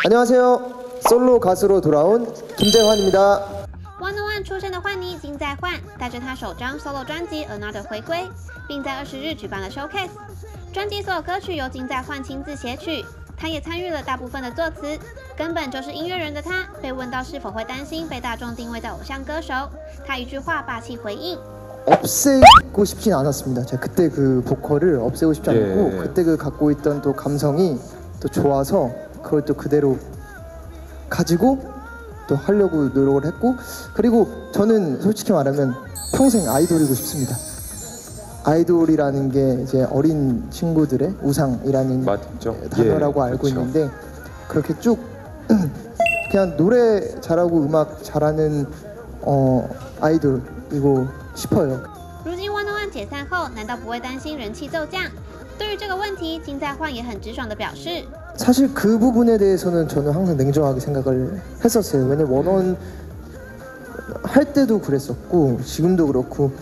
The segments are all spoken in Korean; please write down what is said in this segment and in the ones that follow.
안녕하세요. 솔로 가수로 돌아온 김재환입니다。 101出身的幻妮金在焕带着他首张 solo 专辑《Another》回归，并在20日举办了 showcase。专辑所有歌曲由金在焕亲自写曲，他也参与了大部分的作词。根本就是音乐人的他，被问到是否会担心被大众定位在偶像歌手，他一句话霸气回应。 없애고 싶진 않았습니다. 제가 그때 그 보컬을 없애고 싶지 않고 그때 그 갖고 있던 또 감성이 또 좋아서 그걸 또 그대로 가지고 또 하려고 노력을 했고, 그리고 저는 솔직히 말하면 평생 아이돌이고 싶습니다. 아이돌이라는 게 이제 어린 친구들의 우상이라는 맞죠? 단어라고 알고 그렇죠. 있는데 그렇게 쭉 그냥 노래 잘하고 음악 잘하는 아이돌이고 싶어요. 如今101解散后，难道不会担心人气骤降？对于这个问题，金在焕也很直爽地表示。 사실 그 부분에 대해서는 저는 항상 냉정하게 생각을 했었어요. 왜냐면 원원 할 때도 그랬었고 지금도 그렇고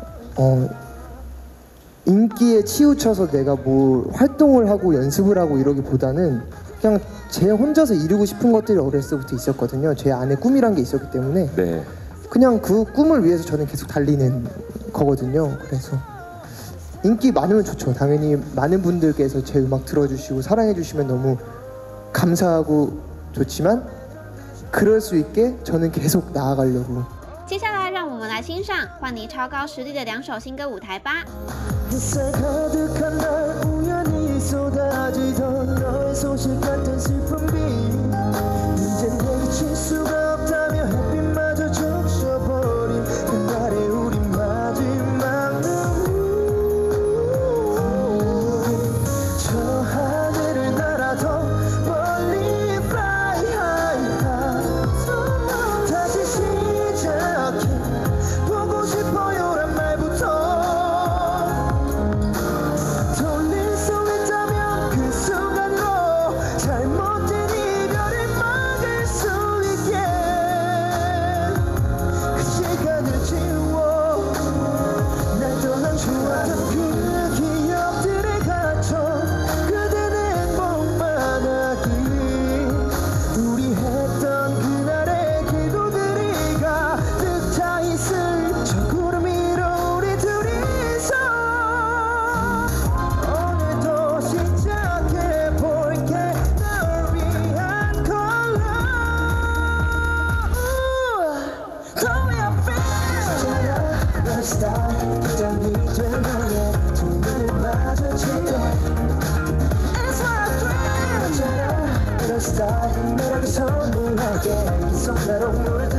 인기에 치우쳐서 내가 뭐 활동을 하고 연습을 하고 이러기보다는 그냥 제 혼자서 이루고 싶은 것들이 어렸을 때부터 있었거든요. 제 안에 꿈이란 게 있었기 때문에 그냥 그 꿈을 위해서 저는 계속 달리는 거거든요. 그래서 인기 많으면 좋죠. 당연히 많은 분들께서 제 음악 들어주시고 사랑해주시면 너무 감사하고 좋지만 그럴 수 있게 저는 계속 나아가려고. 接下来让我们来欣赏幻妮超高实力的2首新歌舞台吧。 햇살 가득한 날 우연히 쏟아지던 너의 소식 같은 슬픔이 이젠 내칠 수가 없다며 햇빛마저 적셔버린 그날의 우리 마지막 눈물 저 하늘을 날아도 멀리 fly high high 다시 시작해 보고 싶어요란 말부터 돌릴 수 있다면 그 순간으로 잘못된 이별을 막을 수 있게 그 시간을 지워 날 떠난 좋았던 그 기억들에 갇혀 그대는 행복만 하길 우리 했던 그날의 기도들이 가득 차 있을 저 구름 위로 우리 둘이서 오늘도 시작해볼게 널 위한 컬러 The way I feel 널 스타일 부담이 된 너의 두 눈을 마주칠 때 It's what I dream 널 스타일 매력을 선물할게 이 손으로 물